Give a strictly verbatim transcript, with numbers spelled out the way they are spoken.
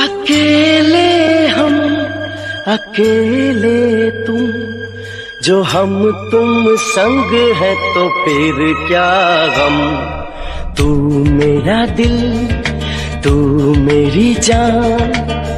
अकेले हम अकेले तुम, जो हम तुम संग है तो फिर क्या गम। तू मेरा दिल, तू मेरी जान,